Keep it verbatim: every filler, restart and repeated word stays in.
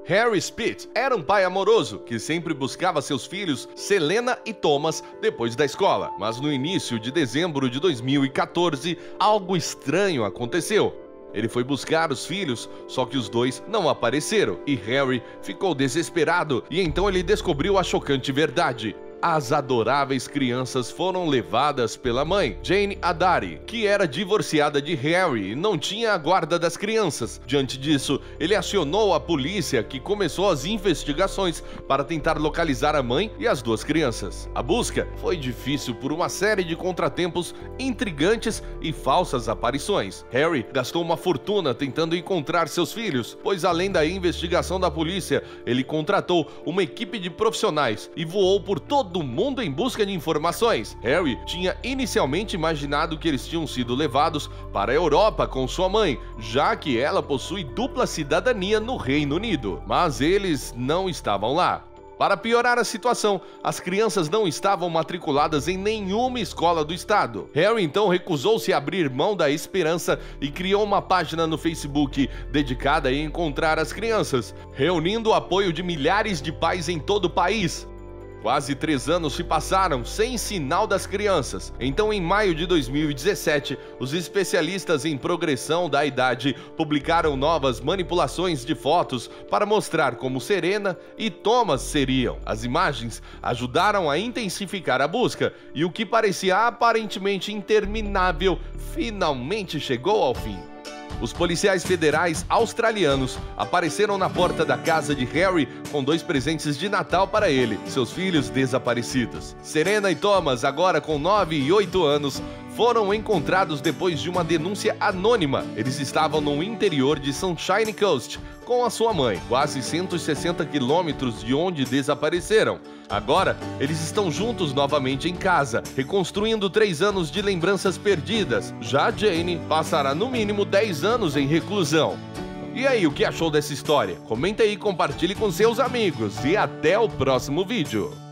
Harry Spitz era um pai amoroso que sempre buscava seus filhos Selena e Thomas depois da escola. Mas no início de dezembro de dois mil e quatorze, algo estranho aconteceu. Ele foi buscar os filhos, só que os dois não apareceram e Harry ficou desesperado e então ele descobriu a chocante verdade. As adoráveis crianças foram levadas pela mãe, Jane Adari, que era divorciada de Harry e não tinha a guarda das crianças. Diante disso, ele acionou a polícia, que começou as investigações para tentar localizar a mãe e as duas crianças. A busca foi difícil por uma série de contratempos intrigantes e falsas aparições. Harry gastou uma fortuna tentando encontrar seus filhos, pois além da investigação da polícia, ele contratou uma equipe de profissionais e voou por todo do mundo em busca de informações. Harry tinha inicialmente imaginado que eles tinham sido levados para a Europa com sua mãe, já que ela possui dupla cidadania no Reino Unido, mas eles não estavam lá. Para piorar a situação, as crianças não estavam matriculadas em nenhuma escola do estado. Harry então recusou-se a abrir mão da esperança e criou uma página no Facebook dedicada a encontrar as crianças, reunindo o apoio de milhares de pais em todo o país. Quase três anos se passaram sem sinal das crianças. Então, em maio de dois mil e dezessete, os especialistas em progressão da idade publicaram novas manipulações de fotos para mostrar como Serena e Thomas seriam. As imagens ajudaram a intensificar a busca e o que parecia aparentemente interminável finalmente chegou ao fim. Os policiais federais australianos apareceram na porta da casa de Harry com dois presentes de Natal para ele, seus filhos desaparecidos. Serena e Thomas, agora com nove e oito anos, foram encontrados depois de uma denúncia anônima. Eles estavam no interior de Sunshine Coast com a sua mãe, quase cento e sessenta quilômetros de onde desapareceram. Agora, eles estão juntos novamente em casa, reconstruindo três anos de lembranças perdidas. Já Jane passará no mínimo dez anos em reclusão. E aí, o que achou dessa história? Comenta aí, compartilhe com seus amigos e até o próximo vídeo.